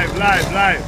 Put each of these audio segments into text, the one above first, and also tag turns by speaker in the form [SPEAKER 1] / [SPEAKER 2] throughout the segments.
[SPEAKER 1] live.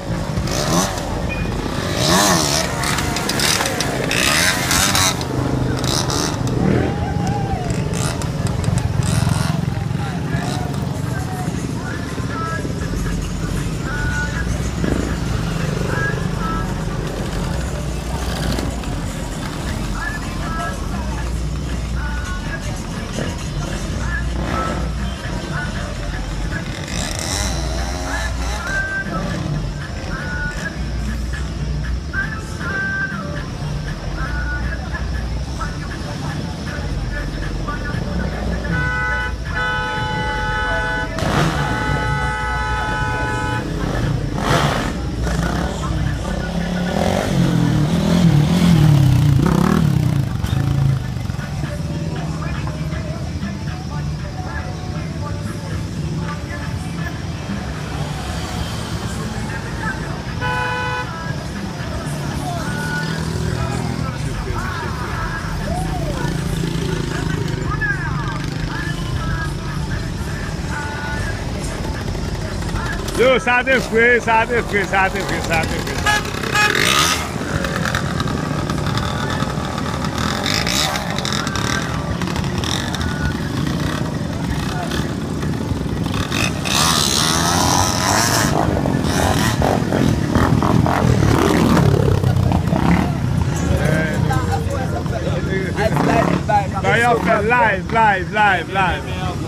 [SPEAKER 1] Yo, ça défrait. Live.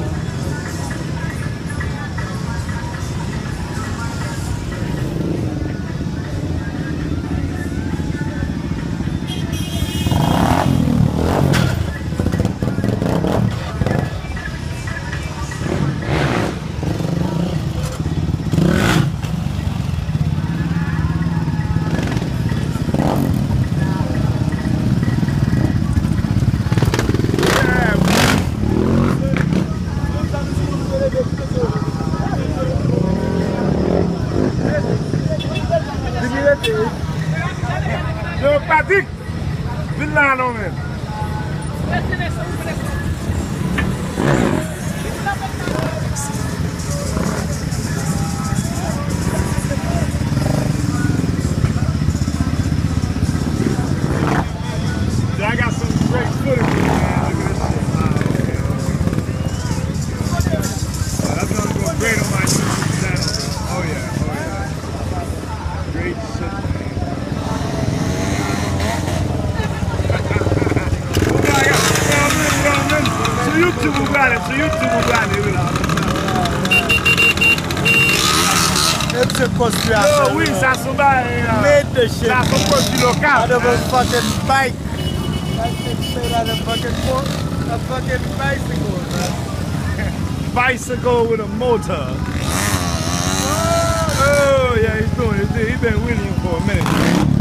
[SPEAKER 1] Yo, Patrick, viens là, non, mais. I got some great footage, man. Look at this shit. That's gonna go great on my YouTube channel. Oh yeah. Great shit, man. Su YouTube uguale.
[SPEAKER 2] It's a costruzione.
[SPEAKER 1] Yo, oui, ça se bat.
[SPEAKER 2] Made the shit.
[SPEAKER 1] Ça se produit local.
[SPEAKER 2] Out of a fucking bike. That shit's made out of a fucking bicycle, man.
[SPEAKER 1] Bicycle with a motor. Oh yeah, he's been winning for a minute.